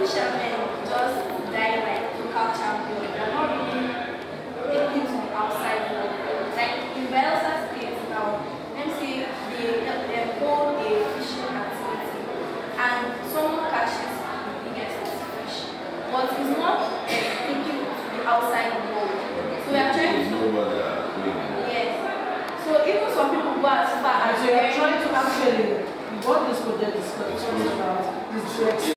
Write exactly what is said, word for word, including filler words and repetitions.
fishermen just die like local champion. They're not really taking to the outside world. Like in Bayelsa State now, let me say they, they hold a fishing activity and someone catches the biggest fish. But it's not uh, taking to the outside world. So we are trying to yes. So even some people go as far as we are trying to actually what this project is about is